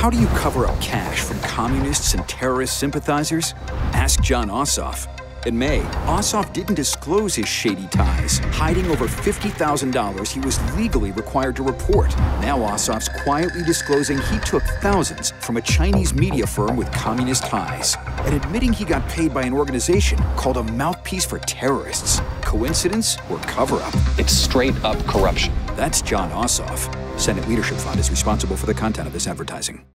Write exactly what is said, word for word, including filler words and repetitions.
How do you cover up cash from communists and terrorist sympathizers? Ask John Ossoff. In May, Ossoff didn't disclose his shady ties, hiding over fifty thousand dollars he was legally required to report. Now Ossoff's quietly disclosing he took thousands from a Chinese media firm with communist ties, and admitting he got paid by an organization called a mouthpiece for terrorists. Coincidence or cover-up? It's straight-up corruption. That's John Ossoff. Senate Leadership Fund is responsible for the content of this advertising.